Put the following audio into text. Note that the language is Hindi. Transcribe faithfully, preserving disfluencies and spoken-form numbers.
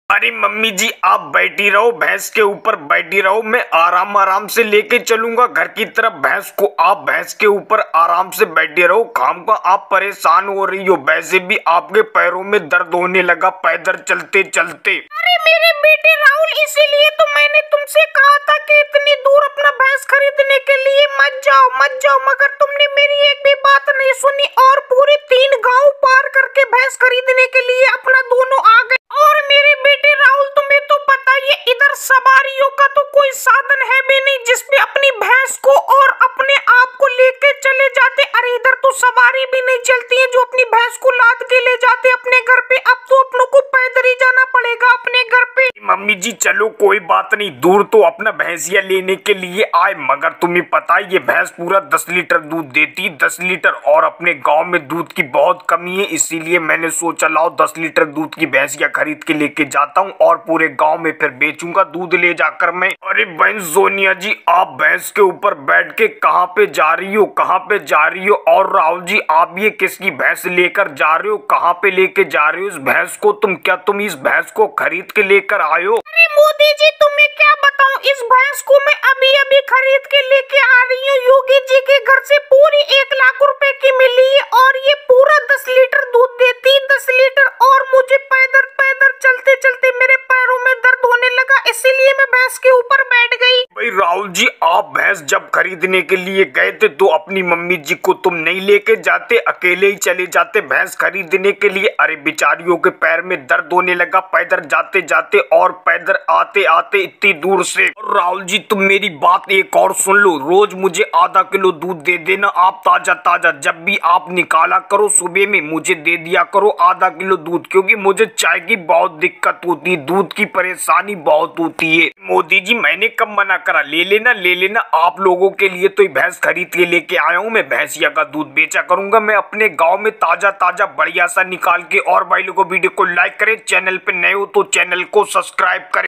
अरे मम्मी जी आप बैठी रहो, भैंस के ऊपर बैठी रहो, मैं आराम आराम से लेके चलूंगा घर की तरफ भैंस को। आप भैंस के ऊपर आराम से बैठे रहो, खाम का आप परेशान हो रही हो, वैसे भी आपके पैरों में दर्द होने लगा पैदल चलते चलते। अरे मेरे बेटे राहुल, इसीलिए तो मैंने तुमसे कहा था कि इतनी दूर अपना भैंस खरीदने के लिए मत जाओ मत जाओ, मगर तुमने मेरी एक भी बात नहीं सुनी और पूरे तीन गांव पार करके भैंस खरीदने के लिए अपना दोनों आ गए। और मेरे बेटे राहुल, तुम्हें तो पता ही है इधर सवारियों का तो कोई साधन है भी नहीं जिसपे अपनी भैंस को और अपने आप को लेके चले जाते। अरे इधर तो सवारी भी नहीं चलती है जो अपनी भैंस को लाद के ले जाते अपने घर पे। अब तो अपनों को पैदल ही जाना पड़ेगा अपने घर पे। मम्मी जी चलो कोई बात नहीं, दूर तो अपना भैंसिया लेने के लिए आए, मगर तुम्हें पता है ये भैंस पूरा दस लीटर दूध देती, दस लीटर, और अपने गांव में दूध की बहुत कमी है, इसीलिए मैंने सोचा लाओ दस लीटर दूध की भैंसिया खरीद के लेके जाता हूँ और पूरे गांव में फिर बेचूंगा दूध ले जाकर मैं। अरे बहन सोनिया जी आप भैंस के ऊपर बैठ के कहाँ पे जा रही हो, कहाँ पे जा रही हो? और राहुल जी आप ये किसकी भैंस लेकर जा रहे हो, कहाँ पे लेके जा रहे हो इस भैंस को? तुम क्या तुम इस भैंस को खरीद के लेकर आए हो? अरे मोदी जी तुम्हें क्या बताऊं, इस भैंस को मैं अभी अभी खरीद के लेके आ रही हूँ। योगी जी के घर से पूरी एक लाख रुपए की मिली है और ये पूरा दस लीटर दूध देती, दस लीटर। और मुझे पैदल पैदल चलते चलते मेरे पैरों में दर्द होने लगा, इसीलिए मैं भैंस के ऊपर बैठ गई। भाई राहुल जी आप भैंस जब खरीदने के लिए गए थे तो अपनी मम्मी जी को तुम नहीं लेके जाते, अकेले ही चले जाते भैंस खरीदने के लिए? अरे बिचारियों के पैर में दर्द होने लगा पैदल जाते जाते और पैदल आते आते इतनी दूर से। और राहुल जी तुम मेरी बात एक और सुन लो, रोज मुझे आधा किलो दूध दे देना आप, ताजा ताजा जब भी आप निकाला करो सुबह में मुझे दे दिया करो आधा किलो दूध, क्योंकि मुझे चाय की बहुत दिक्कत होती है, दूध की परेशानी बहुत होती है। मोदी जी मैंने कब मना करा, ले लेना ले लेना, आप लोगों के लिए तो भैंस खरीद के लेके आया हूँ मैं, भैंसिया का दूध बेचा करूंगा मैं अपने गाँव में ताजा ताजा बढ़िया सा निकाल के। और भाई लोगों वीडियो को लाइक करें, चैनल पे नए हो तो चैनल को सब्सक्राइब करें।